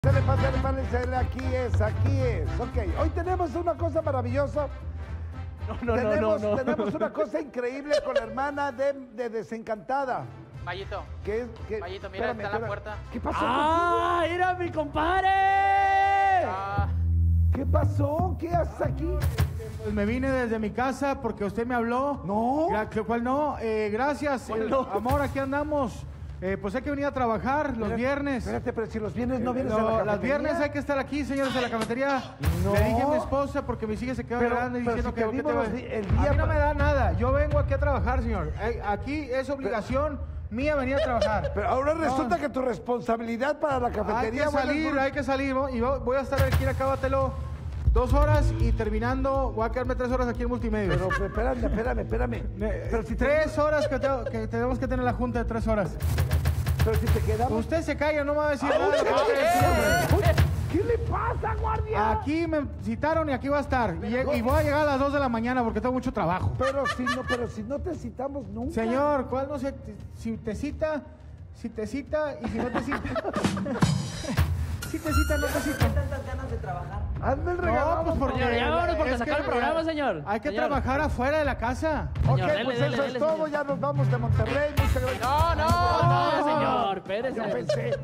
Pásale, aquí es. Ok, hoy tenemos una cosa maravillosa. Tenemos una cosa increíble con la hermana de Desencantada. Mayito. Mayito, mira, Espérame, está la puerta. ¿Qué pasó? ¡Ah! ¡Mira mi compadre! ¿Qué pasó? ¿Qué haces aquí? Pues me vine desde mi casa porque usted me habló. No. ¿Cuál no? Gracias. Amor, aquí andamos. Pues hay que venir a trabajar los viernes. Espérate, pero si los viernes no vienes a la cafetería. Los viernes hay que estar aquí, señores, en la cafetería. No. Le dije a mi esposa porque mis hijas se quedan grande diciendo si que te vimos el día a mí no me da nada. Yo vengo aquí a trabajar, señor. Aquí es obligación mía venir a trabajar. Pero ahora resulta que tu responsabilidad para la cafetería... Hay que salir. Y voy a estar aquí, acábatelo 2 horas y terminando voy a quedarme 3 horas aquí en Multimedia. Pero espérame. Pero si 3 horas que tenemos que tener la junta de 3 horas. Pero si te quedamos... Usted se calla, no me va a decir nada. ¿Qué le pasa, guardia? Aquí me citaron y aquí va a estar. Y voy a llegar a las 2 de la mañana porque tengo mucho trabajo. Pero si no te citamos nunca. Señor, ¿cuál no sé? Si te cita y si no te cita. Si te cita, no te cita. ¿Qué tantas ganas de trabajar? Hazme el regalo. No, pues porque... Señor, ya vámonos porque sacar el programa, señor. Hay que Señor. trabajar afuera de la casa. Ok, Señor, pues dele, eso es todo. señor. Ya nos vamos de Monterrey. Muchas gracias. No. No, señor, espérese. Yo pensé.